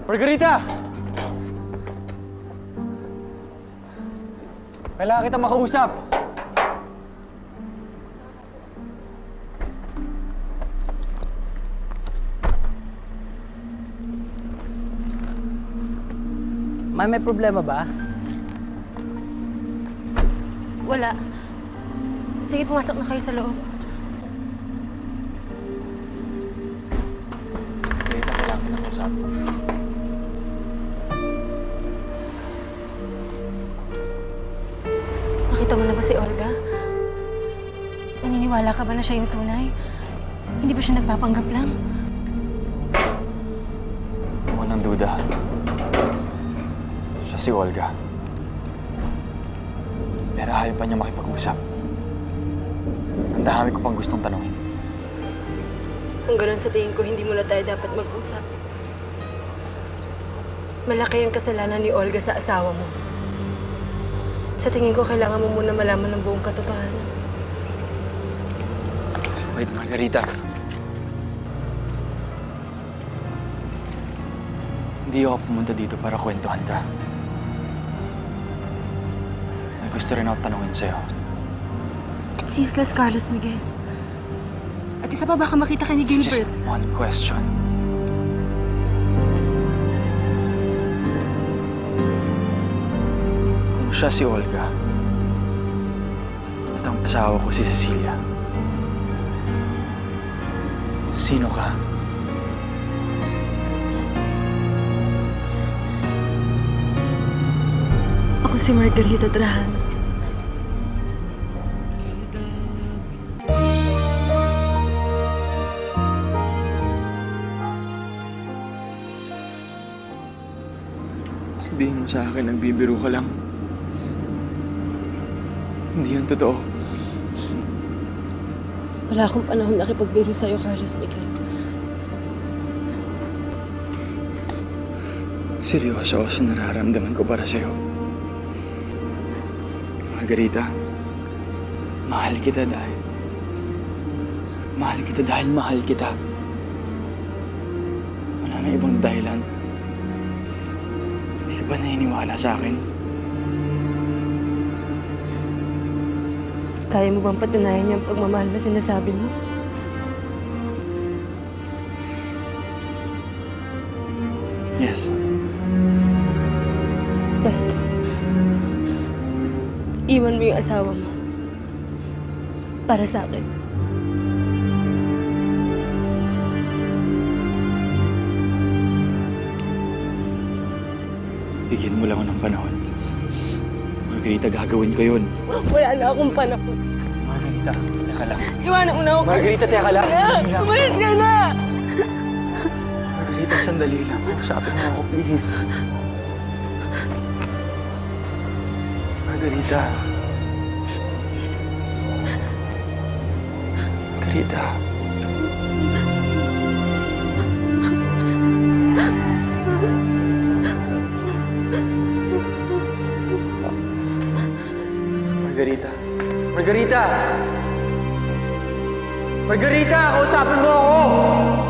Margarita! Kailangan kita makausap. May problema ba? Wala. Sige, pumasok na kayo sa loob. Margarita, kailangan kita makausap. Nakita mo na ba si Olga? Naniniwala ka ba na siya yung tunay? Hindi ba siya nagpapanggap lang? Walang duda. Siya si Olga. Pero ayaw pa niya makipag-usap. Ang dami ko pang gustong tanungin. Kung ganun sa tingin ko, hindi mo na tayo dapat mag-usap. Malaki ang kasalanan ni Olga sa asawa mo. Sa tingin ko, kailangan mo muna malaman ng buong katotohanan. Wait, Margarita. Hindi ako pumunta dito para kwentuhan ka. May gusto rin ako tanungin sa'yo. It's useless, Carlos Miguel. At isa pa, baka makita ka ni It's Gilbert. just one question. Kung siya si Olga, at ang asawa ko si Cecilia, sino ka? Ako si Margarita Trahan. Sabihin mo sa akin, nagbibiro ka lang. Hindi yan totoo. Wala akong panahon nakipagbiro sa'yo, Carlos Miguel. Seryoso ako sa nararamdaman ko para sa'yo. Margarita, mahal kita dahil... Mahal kita dahil mahal kita. Wala na ibang dahilan. Hindi ka ba naniniwala sa akin? Kaya mo bang patunayan yung pagmamahal na sinasabi mo? Yes. Yes. Iwan mo yung asawa mo. Para sa akin. Bigyan mo lang ako ng panahon. Margarita, gagawin ko yun. Wala na akong panahon. Margarita, teka lang. Iwanan mo na ako. Margarita, teka lang. Umalis ka na! Margarita, sandali lang. Kausapin mo ako, please. Margarita. Margarita. Margarita. Margarita! Margarita! Kausapin mo ako!